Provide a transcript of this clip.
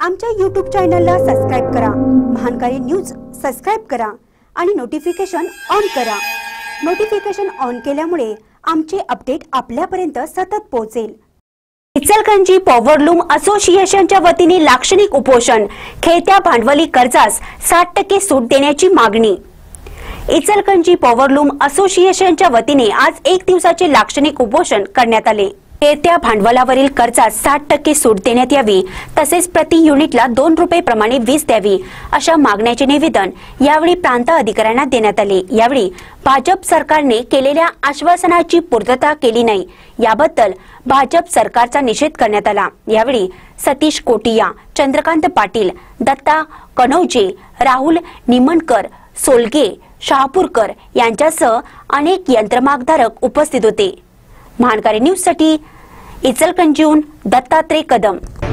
आमच्या YouTube चॅनलला subscribe करा, महानकारी न्यूज सबस्क्राइब करा आणि नोटिफिकेशन ऑन करा। नोटिफिकेशन ऑन केल्यामुळे आमचे अपडेट आपल्यापर्यंत सतत पोहोचेल। इचलकरंजी पॉवरलूम असोसिएशनच्या वतीने लाक्षणिक उपोषण, खेळत्या भांडवली कर्जास 60% सूट देण्याची मागणी। इचलकरंजी पॉवरलूम असोसिएशनच्या वतीने आज 1 दिवसाचे लाक्षणिक उपोषण करण्यात आले। खेळत्या भांडवलावरील कर्जात 60% सूट देण्यात यावी, तसेच प्रति युनिटला 2 रुपये प्रमाणे वीज द्यावी, अशा मागण्याचे निवेदन यावेळी प्रांत अधिकाऱ्यांना देण्यात आले। यावेळी भाजप सरकारने केलेल्या आश्वासनाची पूर्तता केली नाही, याबद्दल भाजप सरकारचा निषेध करण्यात आला। यावेळी सतीश कोटिया, चंद्रकांत पाटील, दत्ता कनौजे, राहुल निमणकर, सोलगे, शहापूरकर यांच्यासह अनेक यंत्रमागधारक उपस्थित होते। महानकारी न्यूज साठी इचलकरंजीहून दत्तात्रय कदम।